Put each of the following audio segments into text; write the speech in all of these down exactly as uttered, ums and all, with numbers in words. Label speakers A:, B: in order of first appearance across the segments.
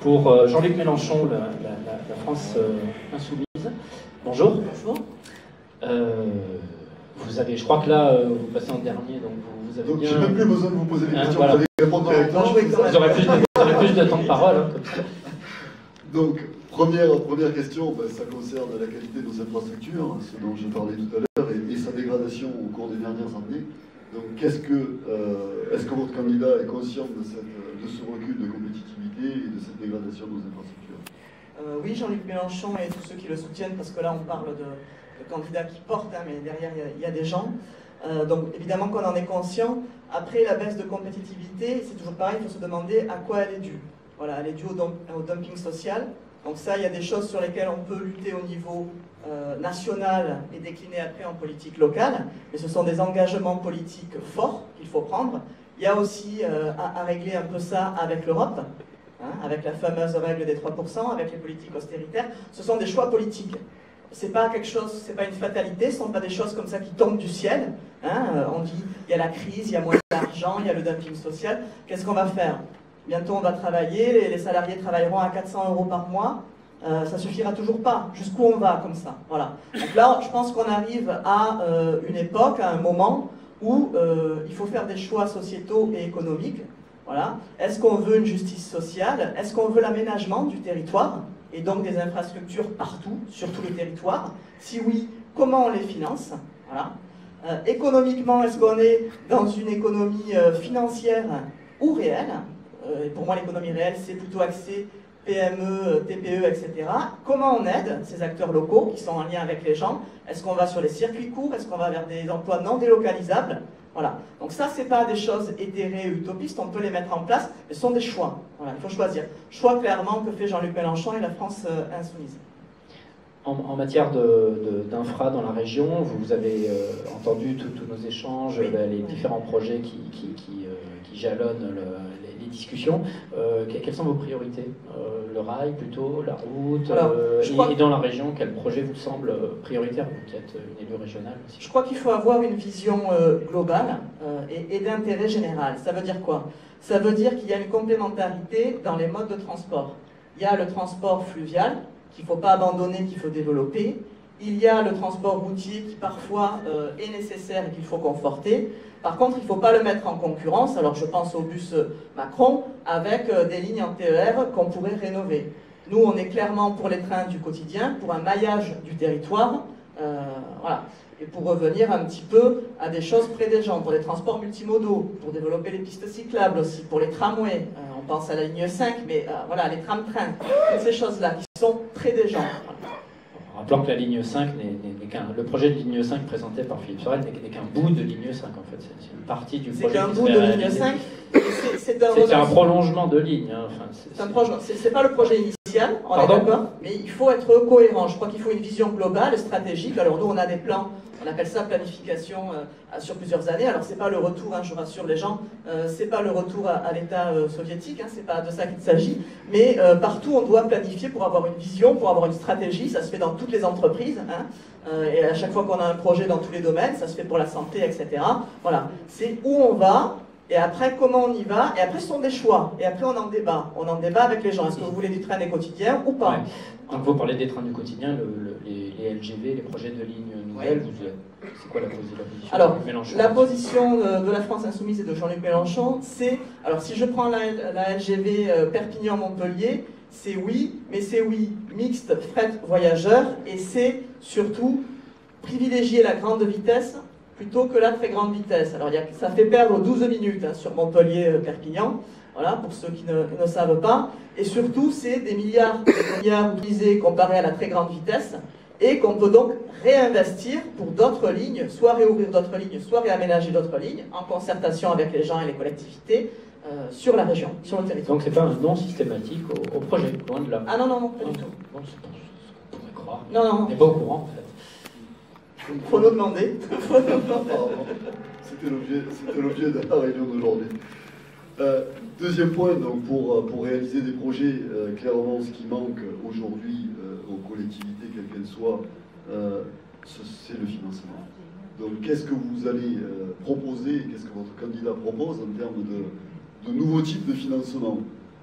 A: pour euh, Jean-Luc Mélenchon, la, la, la, la France euh, insoumise. Bonjour.
B: Bonjour.
A: Euh, vous avez, je crois que là, euh, vous passez en dernier, donc vous, vous avez
C: donc
A: bien...
C: j'ai même plus besoin de vous poser des
A: hein,
C: questions,
A: voilà.
C: vous allez répondre directement.
A: Vous aurez plus de, vous aurez plus de temps de parole, hein, comme ça.
C: Donc, première, première question, ben, ça concerne la qualité de nos infrastructures, ce dont je parlais tout à l'heure, et, et sa dégradation au cours des dernières années. Donc, qu'est-ce que, euh, est-ce que votre candidat est conscient de, cette, de ce recul de compétitivité et de cette dégradation de nos infrastructures?
B: euh, Oui, Jean-Luc Mélenchon et tous ceux qui le soutiennent, parce que là on parle de, de candidats qui portent, hein, mais derrière il y, y a des gens. Euh, donc évidemment qu'on en est conscient. Après, la baisse de compétitivité, c'est toujours pareil, il faut se demander à quoi elle est due. Voilà, elle est due au, dum au dumping social. Donc ça, il y a des choses sur lesquelles on peut lutter au niveau euh, national et décliner après en politique locale, mais ce sont des engagements politiques forts qu'il faut prendre. Il y a aussi euh, à, à régler un peu ça avec l'Europe, hein, avec la fameuse règle des trois pour cent, avec les politiques austéritaires. Ce sont des choix politiques. C'est pas quelque chose, c'est pas une fatalité, ce ne sont pas des choses comme ça qui tombent du ciel. Hein. Euh, on dit, il y a la crise, il y a moins d'argent, il y a le dumping social. Qu'est-ce qu'on va faire? Bientôt on va travailler, les, les salariés travailleront à quatre cents euros par mois. Euh, ça suffira toujours pas. Jusqu'où on va comme ça? Voilà. Donc là, je pense qu'on arrive à euh, une époque, à un moment où euh, il faut faire des choix sociétaux et économiques. Voilà. Est-ce qu'on veut une justice sociale? Est-ce qu'on veut l'aménagement du territoire et donc des infrastructures partout, sur tout le territoire? Si oui, comment on les finance? Voilà. Euh, économiquement, est-ce qu'on est dans une économie euh, financière ou réelle? euh, Et pour moi, l'économie réelle, c'est plutôt axé P M E, T P E, et cetera. Comment on aide ces acteurs locaux qui sont en lien avec les gens? Est-ce qu'on va sur les circuits courts? Est-ce qu'on va vers des emplois non délocalisables? Voilà. Donc ça, c'est pas des choses éthérées, utopistes, on peut les mettre en place, mais ce sont des choix. Voilà, il faut choisir. Choix clairement que fait Jean-Luc Mélenchon et la France euh, insoumise.
A: En, en matière d'infra dans la région, vous, vous avez euh, entendu tous nos échanges, oui. les, les différents projets qui, qui, qui, euh, qui jalonnent le, les, les discussions. Euh, quelles sont vos priorités? euh, Le rail plutôt, la route?
B: Alors,
A: euh,
B: et,
A: crois... et dans la région, quel projet vous semble prioritaire? Vous qui êtes une élue régionale aussi.
B: Je crois qu'il faut avoir une vision euh, globale euh, et, et d'intérêt général. Ça veut dire quoi? Ça veut dire qu'il y a une complémentarité dans les modes de transport. Il y a le transport fluvial, qu'il ne faut pas abandonner, qu'il faut développer. Il y a le transport routier qui parfois euh, est nécessaire et qu'il faut conforter. Par contre, il ne faut pas le mettre en concurrence, alors je pense au bus Macron, avec euh, des lignes en T E R qu'on pourrait rénover. Nous, on est clairement pour les trains du quotidien, pour un maillage du territoire, euh, voilà. Et pour revenir un petit peu à des choses près des gens, pour les transports multimodaux, pour développer les pistes cyclables aussi, pour les tramways, euh, on pense à la ligne cinq, mais euh, voilà, les tram-trains, toutes ces choses-là qui sont près des gens. Voilà.
A: Rappelons que la ligne cinq n'est qu'un... Le projet de ligne cinq présenté par Philippe Sorel n'est qu'un bout de ligne cinq, en fait. C'est une partie du projet.
B: C'est qu'un bout de ligne cinq.
A: C'est un, un prolongement de ligne. Hein. Enfin,
B: c'est un prolongement. C'est pas le projet initial, on est d'accord, mais il faut être cohérent. Je crois qu'il faut une vision globale, stratégique. Alors nous, on a des plans, on appelle ça planification euh, sur plusieurs années. Alors c'est pas le retour, hein, je rassure les gens, euh, c'est pas le retour à, à l'État euh, soviétique, hein, c'est pas de ça qu'il s'agit. Mais euh, partout, on doit planifier pour avoir une vision, pour avoir une stratégie. Ça se fait dans toutes les entreprises. Hein. Euh, et à chaque fois qu'on a un projet dans tous les domaines, ça se fait pour la santé, et cetera. Voilà, c'est où on va. Et après, comment on y va? Et après, ce sont des choix. Et après, on en débat. On en débat avec les gens. Est-ce que vous voulez du train des quotidiens ou pas?
A: Ouais. Donc, vous parlez des trains du quotidien, le, le, les, les L G V, les projets de lignes nouvelles. Ouais. C'est quoi la, la position
B: alors,
A: de Mélenchon?
B: La position de, de la France insoumise et de Jean-Luc Mélenchon, c'est... Alors, si je prends la, la L G V euh, Perpignan-Montpellier, c'est oui, mais c'est oui mixte, fret, voyageurs, et c'est surtout privilégier la grande vitesse plutôt que la très grande vitesse. Alors, il y a, ça fait perdre douze minutes hein, sur Montpellier-Perpignan, voilà, pour ceux qui ne, ne savent pas. Et surtout, c'est des milliards, des milliards utilisés comparés à la très grande vitesse, et qu'on peut donc réinvestir pour d'autres lignes, soit réouvrir d'autres lignes, soit réaménager d'autres lignes, en concertation avec les gens et les collectivités, euh, sur la région, sur le territoire.
A: Donc, c'est pas un non systématique au, au projet, loin de là.
B: Ah non, non, non, pas du tout.
A: Non, c'est pas ce qu'on pourrait croire.
B: Non, non.
A: On n'est pas au courant, en fait.
B: Faut nous demander.
C: C'était l'objet de la réunion d'aujourd'hui. Euh, deuxième point, donc pour, pour réaliser des projets, euh, clairement ce qui manque aujourd'hui euh, aux collectivités, quelles qu'elles soient, euh, c'est le financement. Donc qu'est-ce que vous allez euh, proposer, qu'est-ce que votre candidat propose en termes de, de nouveaux types de financement?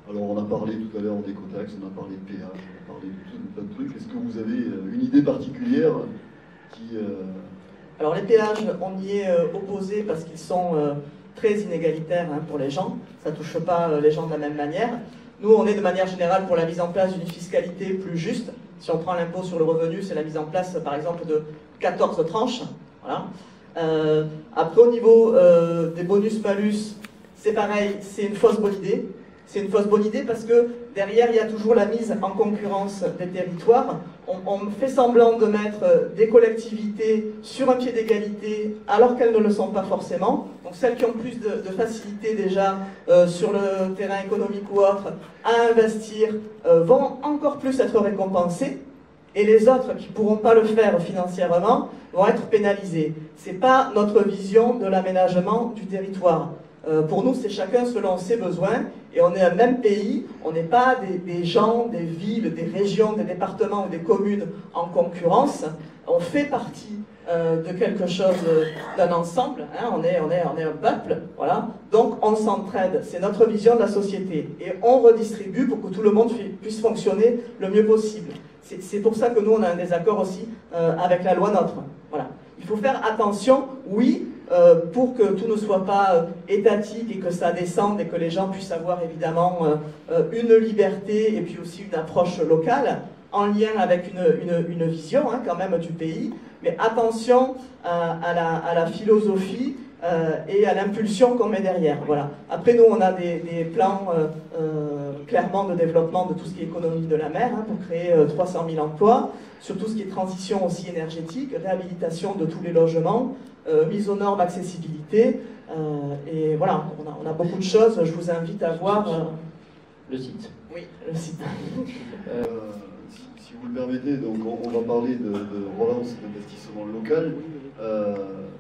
C: Alors on a parlé tout à l'heure d'écotaxe, on a parlé de péage, on a parlé de tout un tas de trucs. Est-ce que vous avez une idée particulière qui... Euh...
B: Alors les péages, on y est euh, opposé parce qu'ils sont euh, très inégalitaires hein, pour les gens. Ça ne touche pas euh, les gens de la même manière. Nous, on est de manière générale pour la mise en place d'une fiscalité plus juste. Si on prend l'impôt sur le revenu, c'est la mise en place, par exemple, de quatorze tranches. Voilà. Euh, après, au niveau euh, des bonus-malus, c'est pareil, c'est une fausse bonne idée. C'est une fausse bonne idée parce que derrière, il y a toujours la mise en concurrence des territoires. On, on fait semblant de mettre des collectivités sur un pied d'égalité alors qu'elles ne le sont pas forcément. Donc celles qui ont plus de, de facilité déjà euh, sur le terrain économique ou autre à investir euh, vont encore plus être récompensées. Et les autres qui ne pourront pas le faire financièrement vont être pénalisés. Ce n'est pas notre vision de l'aménagement du territoire. Euh, pour nous, c'est chacun selon ses besoins, et on est un même pays, on n'est pas des, des gens, des villes, des régions, des départements ou des communes en concurrence, on fait partie euh, de quelque chose, euh, d'un ensemble, hein, on, est, on, est, on est un peuple, voilà, donc on s'entraide, c'est notre vision de la société, et on redistribue pour que tout le monde puisse fonctionner le mieux possible. C'est pour ça que nous, on a un désaccord aussi euh, avec la loi NOTRe. Voilà. Il faut faire attention, oui, euh, pour que tout ne soit pas euh, étatique et que ça descende et que les gens puissent avoir évidemment euh, euh, une liberté et puis aussi une approche locale en lien avec une, une, une vision hein, quand même du pays. Mais attention à, à, la, à la philosophie euh, et à l'impulsion qu'on met derrière. Voilà. Après, nous, on a des, des plans euh, euh, clairement de développement de tout ce qui est économie de la mer hein, pour créer euh, trois cent mille emplois, sur tout ce qui est transition aussi énergétique, réhabilitation de tous les logements, euh, mise aux normes, accessibilité. Euh, et voilà, on a, on a beaucoup de choses. Je vous invite à voir... Euh...
A: Le site.
B: Oui, le site.
C: euh, si, si vous le permettez, donc on, on va parler de, de relance d'investissement local. Euh,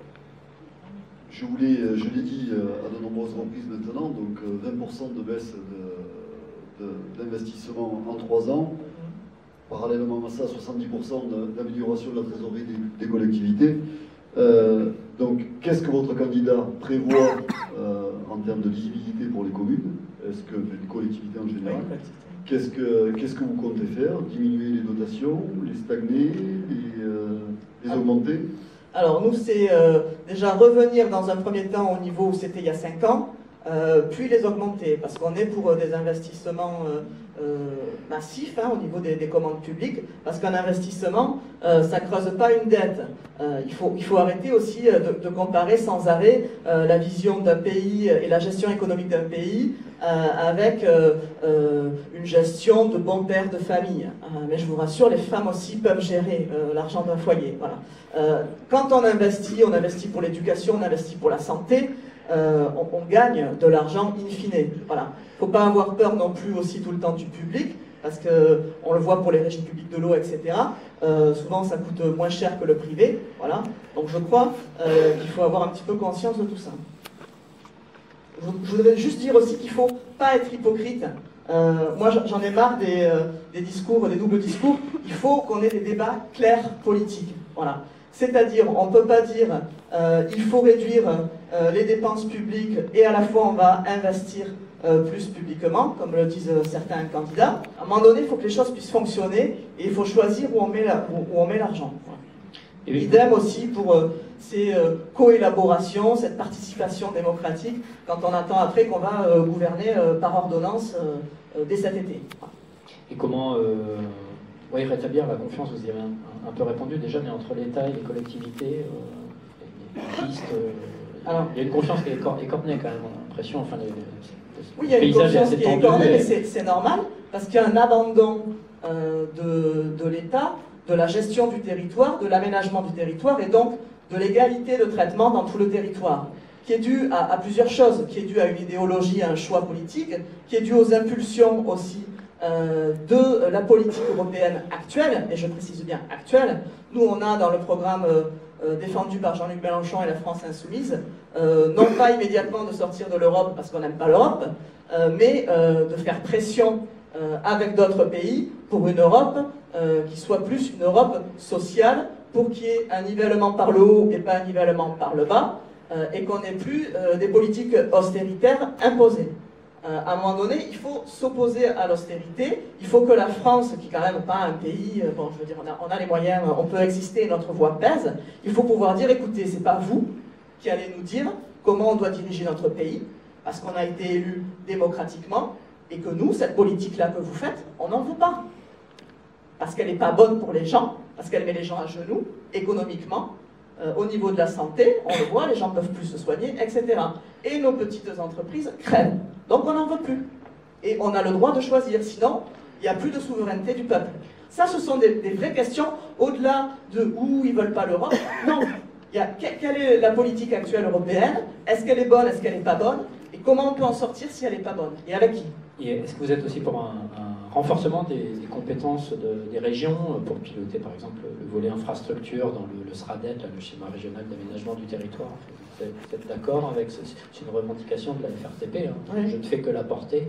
C: je voulais, je l'ai dit à de nombreuses reprises maintenant, donc vingt pour cent de baisse d'investissement en trois ans. Parallèlement à ça, soixante-dix pour cent d'amélioration de la trésorerie des, des collectivités. Euh, donc, qu'est-ce que votre candidat prévoit euh, en termes de lisibilité pour les communes? Est-ce que les collectivités en général? Qu'est-ce que, qu'est-ce que vous comptez faire? Diminuer les dotations, les stagner, les, euh, les augmenter?
B: Alors, nous, c'est euh, déjà revenir dans un premier temps au niveau où c'était il y a cinq ans, euh, puis les augmenter, parce qu'on est pour euh, des investissements euh, euh, massifs hein, au niveau des, des commandes publiques, parce qu'un investissement, euh, ça ne creuse pas une dette. Euh, il, faut, il faut arrêter aussi euh, de, de comparer sans arrêt euh, la vision d'un pays et la gestion économique d'un pays euh, avec euh, euh, une gestion de bon père de famille. Euh, mais je vous rassure, les femmes aussi peuvent gérer euh, l'argent d'un foyer. Voilà. Euh, quand on investit, on investit pour l'éducation, on investit pour la santé, euh, on, on gagne de l'argent in fine. Voilà. Il ne faut pas avoir peur non plus aussi tout le temps du public, parce qu'on le voit pour les régies publiques de l'eau, et cetera. Euh, souvent, ça coûte moins cher que le privé. Voilà. Donc je crois euh, qu'il faut avoir un petit peu conscience de tout ça. Je, je voudrais juste dire aussi qu'il ne faut pas être hypocrite. Euh, moi, j'en ai marre des, euh, des discours, des doubles discours. Il faut qu'on ait des débats clairs politiques. Voilà. C'est-à-dire, on ne peut pas dire euh, il faut réduire euh, les dépenses publiques et à la fois on va investir euh, plus publiquement, comme le disent certains candidats. À un moment donné, il faut que les choses puissent fonctionner et il faut choisir où on met l'argent. Voilà. Idem aussi pour euh, ces euh, co-élaborations, cette participation démocratique, quand on attend après qu'on va euh, gouverner euh, par ordonnance euh, euh, dès cet été. Voilà.
A: Et comment euh, ouais, rétablir la confiance? Vous y avez un, un peu répondu déjà, mais entre l'État et les collectivités, euh, les pistes, euh, Alors, il y a une confiance qui est écornée quand même, on a l'impression. Enfin, les, les,
B: oui, il y a une confiance qui est écornée, et... mais c'est normal, parce qu'il y a un abandon euh, de, de l'État, de la gestion du territoire, de l'aménagement du territoire, et donc de l'égalité de traitement dans tout le territoire, qui est dû à, à plusieurs choses, qui est dû à une idéologie, à un choix politique, qui est dû aux impulsions aussi euh, de la politique européenne actuelle, et je précise bien actuelle. Nous, on a dans le programme euh, euh, défendu par Jean-Luc Mélenchon et la France Insoumise, euh, non pas immédiatement de sortir de l'Europe parce qu'on n'aime pas l'Europe, euh, mais euh, de faire pression euh, avec d'autres pays pour une Europe euh, qui soit plus une Europe sociale, pour qu'il y ait un nivellement par le haut et pas un nivellement par le bas, euh, et qu'on n'ait plus euh, des politiques austéritaires imposées. Euh, à un moment donné, il faut s'opposer à l'austérité. Il faut que la France, qui est quand même pas un pays, euh, bon, je veux dire, on a, on a les moyens, on peut exister, notre voix pèse. Il faut pouvoir dire, écoutez, c'est pas vous qui allez nous dire comment on doit diriger notre pays, parce qu'on a été élus démocratiquement, et que nous, cette politique-là que vous faites, on n'en veut pas. Parce qu'elle n'est pas bonne pour les gens, parce qu'elle met les gens à genoux, économiquement, euh, au niveau de la santé, on le voit, les gens ne peuvent plus se soigner, et cetera. Et nos petites entreprises crèvent. Donc on n'en veut plus. Et on a le droit de choisir, sinon, il n'y a plus de souveraineté du peuple. Ça, ce sont des, des vraies questions, au-delà de où ils ne veulent pas l'Europe. Non, il y a, quelle est la politique actuelle européenne? Est-ce qu'elle est bonne, est-ce qu'elle n'est pas bonne? Et comment on peut en sortir si elle n'est pas bonne? Et avec qui?
A: Et est-ce que vous êtes aussi pour un, un renforcement des, des compétences de, des régions pour piloter par exemple le volet infrastructure dans le, le SRADET, là, le schéma régional d'aménagement du territoire? Vous êtes, vous êtes d'accord avec ce, c'est une revendication de la F R T P, hein. Oui. Je ne fais que la porter,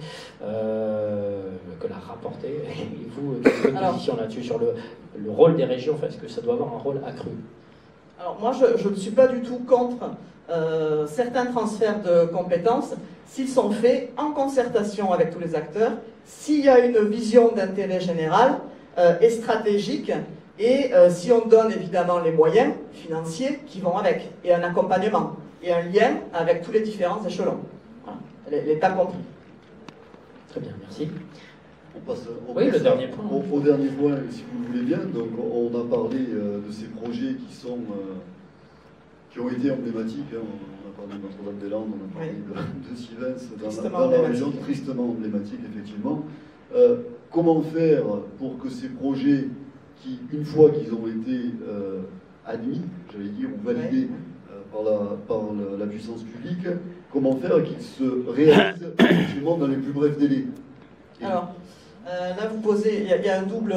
A: euh, que la rapporter. Et vous, quelle est votre position là-dessus sur le, le rôle des régions? Enfin, est-ce que ça doit avoir un rôle accru?
B: Alors moi, je, je ne suis pas du tout contre euh, certains transferts de compétences s'ils sont faits en concertation avec tous les acteurs, s'il y a une vision d'intérêt général euh, et stratégique, et euh, si on donne évidemment les moyens financiers qui vont avec, et un accompagnement, et un lien avec tous les différents échelons. Voilà. L'État compris.
A: Très bien, merci.
C: On passe, on
A: oui,
C: passe
A: le dernier point.
C: Au, au dernier point, si vous voulez bien. Donc, on a parlé euh, de ces projets qui sont, euh, qui ont été emblématiques. Hein. On a parlé de Notre-Dame-des-Landes, on a parlé oui. de, de Sivens, dans, dans la région, tristement emblématique, effectivement. Euh, comment faire pour que ces projets, qui, une fois qu'ils ont été euh, admis, j'allais dire, ou validés oui. euh, par, la, par la, la puissance publique, comment faire qu'ils se réalisent effectivement dans les plus brefs délais? Et
B: alors, euh, là vous posez, il y, y a un double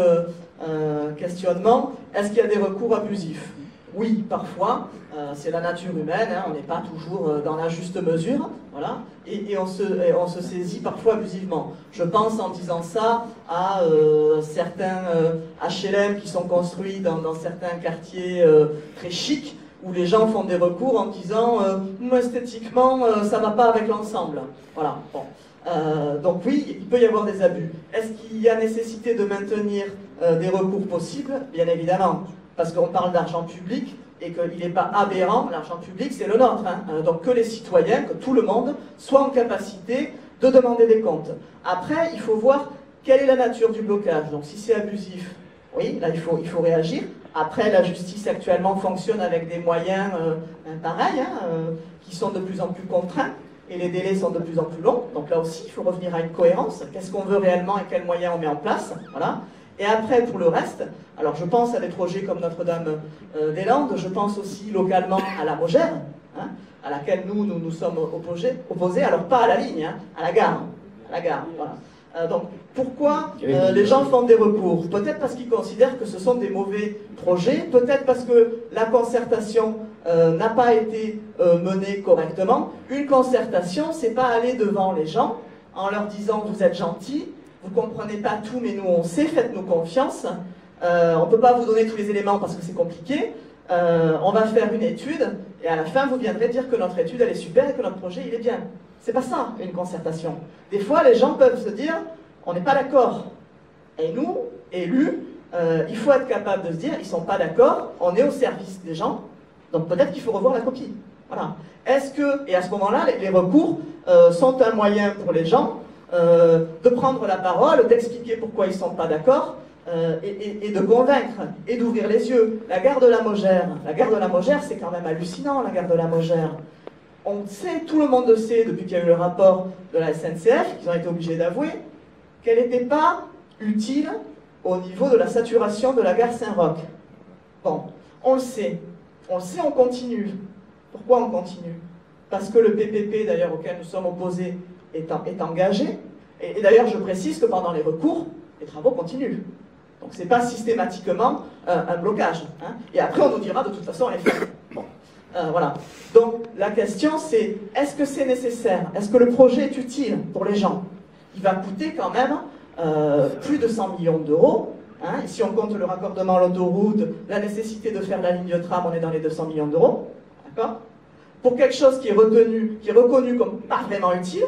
B: euh, questionnement. Est-ce qu'il y a des recours abusifs? Oui, parfois, euh, c'est la nature humaine, hein, on n'est pas toujours euh, dans la juste mesure, voilà, et, et, on se, et on se saisit parfois abusivement. Je pense en disant ça à euh, certains euh, H L M qui sont construits dans, dans certains quartiers euh, très chics, où les gens font des recours en disant euh, esthétiquement euh, ça ne va pas avec l'ensemble. Voilà, bon. Euh, donc oui, il peut y avoir des abus. Est-ce qu'il y a nécessité de maintenir euh, des recours possibles? Bien évidemment, parce qu'on parle d'argent public et qu'il n'est pas aberrant, l'argent public c'est le nôtre, hein. euh, donc que les citoyens, que tout le monde soit en capacité de demander des comptes. Après, il faut voir quelle est la nature du blocage. Donc si c'est abusif, oui, là il faut, il faut réagir. Après, la justice actuellement fonctionne avec des moyens euh, pareils, hein, euh, qui sont de plus en plus contraints. Et les délais sont de plus en plus longs, donc là aussi il faut revenir à une cohérence, qu'est-ce qu'on veut réellement et quels moyens on met en place, voilà. Et après pour le reste, alors je pense à des projets comme Notre-Dame-des-Landes, je pense aussi localement à la Mogère, hein, à laquelle nous nous, nous sommes opposés, opposés, alors pas à la ligne, hein, à la gare, à la gare, voilà. Euh, donc pourquoi euh, les gens font des recours? Peut-être parce qu'ils considèrent que ce sont des mauvais projets, peut-être parce que la concertation euh, n'a pas été euh, menée correctement. Une concertation, c'est pas aller devant les gens en leur disant vous êtes gentils, vous comprenez pas tout mais nous on sait, faites-nous confiance, euh, on peut pas vous donner tous les éléments parce que c'est compliqué, euh, on va faire une étude et à la fin vous viendrez dire que notre étude elle est super et que notre projet il est bien. C'est pas ça, une concertation. Des fois, les gens peuvent se dire, on n'est pas d'accord. Et nous, élus, euh, il faut être capable de se dire, ils sont pas d'accord, on est au service des gens, donc peut-être qu'il faut revoir la copie. Voilà. Est-ce que, et à ce moment-là, les, les recours euh, sont un moyen pour les gens euh, de prendre la parole, d'expliquer pourquoi ils sont pas d'accord, euh, et, et, et de convaincre, et d'ouvrir les yeux. La gare de la Mogère, la gare de la Mogère, c'est quand même hallucinant, la gare de la Mogère. On sait, tout le monde sait, depuis qu'il y a eu le rapport de la S N C F, qu'ils ont été obligés d'avouer, qu'elle n'était pas utile au niveau de la saturation de la gare Saint-Roch. Bon, on le sait. On le sait, on continue. Pourquoi on continue? Parce que le P P P, d'ailleurs, auquel nous sommes opposés, est, en, est engagé. Et, et d'ailleurs, je précise que pendant les recours, les travaux continuent. Donc, ce n'est pas systématiquement euh, un blocage. Hein. Et après, on nous dira, de toute façon, on les fait. Bon. Euh, voilà. Donc la question c'est, est-ce que c'est nécessaire? Est-ce que le projet est utile pour les gens? Il va coûter quand même euh, plus de cent millions d'euros. Hein, et si on compte le raccordement à l'autoroute, la nécessité de faire la ligne de tram, on est dans les deux cents millions d'euros. D'accord? Pour quelque chose qui est retenu, qui est reconnu comme pas vraiment utile,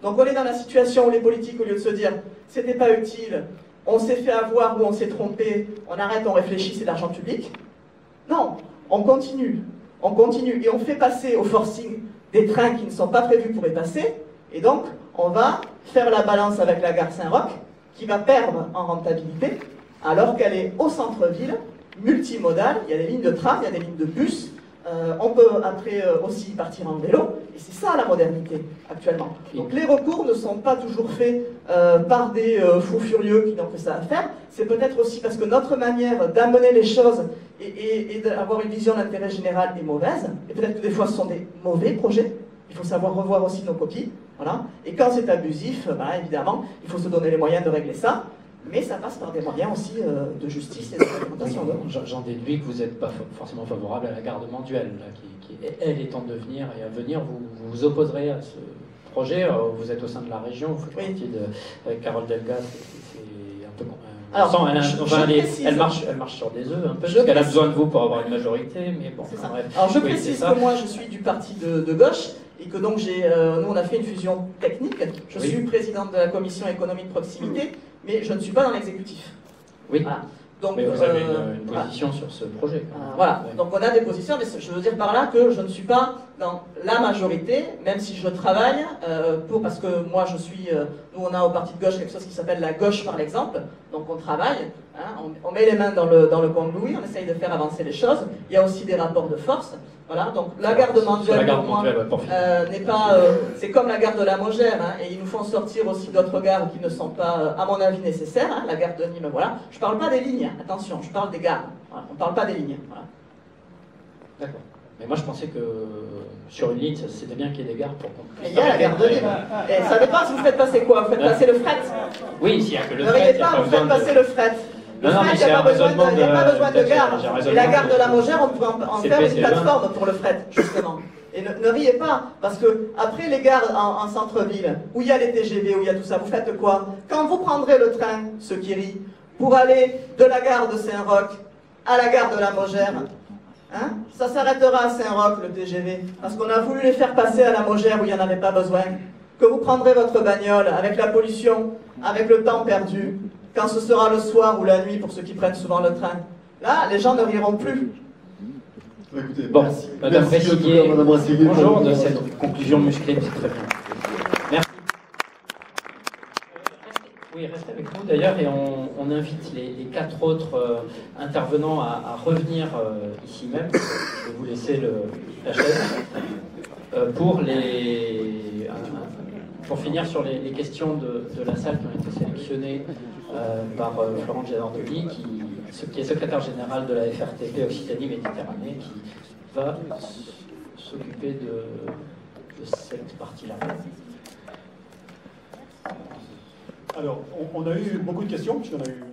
B: Donc on est dans la situation où les politiques, au lieu de se dire « c'était pas utile, on s'est fait avoir ou on s'est trompé, on arrête, on réfléchit, c'est de l'argent public », non, on continue, on continue et on fait passer au forcing des trains qui ne sont pas prévus pour y passer, et donc on va faire la balance avec la gare Saint-Roch, qui va perdre en rentabilité, alors qu'elle est au centre-ville, multimodale, il y a des lignes de tram, il y a des lignes de bus, euh, on peut après euh, aussi partir en vélo, et c'est ça la modernité actuellement. Donc les recours ne sont pas toujours faits euh, par des euh, fous furieux qui n'ont que ça à faire, c'est peut-être aussi parce que notre manière d'amener les choses et, et, et d'avoir une vision d'intérêt général est mauvaise, et peut-être que des fois ce sont des mauvais projets, il faut savoir revoir aussi nos copies, voilà. Et quand c'est abusif, bah, évidemment, il faut se donner les moyens de régler ça, mais ça passe par des moyens aussi euh, de justice et de réglementation.
A: Oui, j'en déduis que vous n'êtes pas forcément favorable à la garde mensuelle, là, qui, qui, elle, est en devenir, et à venir, vous vous, vous opposerez à ce projet. Vous êtes au sein de la région, vous faites
B: oui.
A: partie de... Avec Carole Delga, c'est un peu... Euh,
B: Alors,
A: sent, elle,
B: je,
A: enfin,
B: je
A: elle,
B: précise,
A: elle, marche, elle marche sur des œufs, un peu,
B: je
A: parce qu'elle a
B: précise,
A: besoin de vous pour avoir une majorité, mais bon,
B: ça.
A: bref.
B: Alors je
A: oui,
B: précise que moi, je suis du parti de, de gauche, et que donc j'ai, euh, nous on a fait une fusion technique. Je oui. suis présidente de la commission économique proximité, mais je ne suis pas dans l'exécutif.
A: Oui.
B: Voilà. Donc,
A: mais vous
B: euh,
A: avez une, une position voilà. sur ce projet.
B: Euh, voilà.
A: Ouais.
B: Donc on a des positions, mais je veux dire par là que je ne suis pas dans la majorité, même si je travaille euh, pour, parce que moi je suis, euh, nous on a au parti de gauche quelque chose qui s'appelle la gauche par l'exemple. Donc on travaille, hein, on, on met les mains dans le dans le cambouis, on essaye de faire avancer les choses. Il y a aussi des rapports de force. Voilà, donc la garde mensuelle pour moi euh, n'est pas, euh, c'est comme la gare de la Mogère, hein, et ils nous font sortir aussi d'autres gares qui ne sont pas, euh, à mon avis, nécessaires. Hein, la gare de Nîmes, voilà. Je parle pas des lignes, attention, je parle des gares. Voilà, on parle pas des lignes. Voilà.
A: D'accord. Mais moi je pensais que sur une ligne, c'était bien qu'il y ait des gares pour qu'on puisse.
B: Il y a la gare de Nîmes. Et ça dépend si vous faites passer quoi. Vous faites passer le fret.
A: Oui, s'il n'y a que le
B: fret.
A: fret.
B: Ne riez pas, vous faites passer le fret.
A: Non, non, mais
B: il n'y a pas besoin de,
A: de,
B: y a pas besoin de gare. Et la gare de la Mogère, on peut en, en faire une plateforme pour le fret, justement. Et ne, ne riez pas, parce que après les gares en, en centre-ville, où il y a les T G V, où il y a tout ça, vous faites quoi? Quand vous prendrez le train, ceux qui rient, pour aller de la gare de Saint-Roch à la gare de la Mogère, hein, ça s'arrêtera à Saint-Roch, le T G V, parce qu'on a voulu les faire passer à la Mogère où il n'y en avait pas besoin. Que vous prendrez votre bagnole avec la pollution, avec le temps perdu, quand ce sera le soir ou la nuit pour ceux qui prennent souvent le train. Là, les gens ne riront plus.
C: Écoutez,
A: bon,
C: merci.
A: Madame Bressiguier, bonjour de cette conclusion musclée, c'est très bien. Merci. Oui, restez avec nous d'ailleurs et on, on invite les, les quatre autres euh, intervenants à, à revenir euh, ici même. Je vais vous laisser le, la chaise euh, pour les... Euh, Pour finir sur les, les questions de, de la salle qui ont été sélectionnées euh, par euh, Florent Gianardoli, qui, qui est secrétaire général de la F R T P Occitanie-Méditerranée, qui va s'occuper de, de cette partie-là.
D: Alors, on, on a eu beaucoup de questions, puisqu'on a eu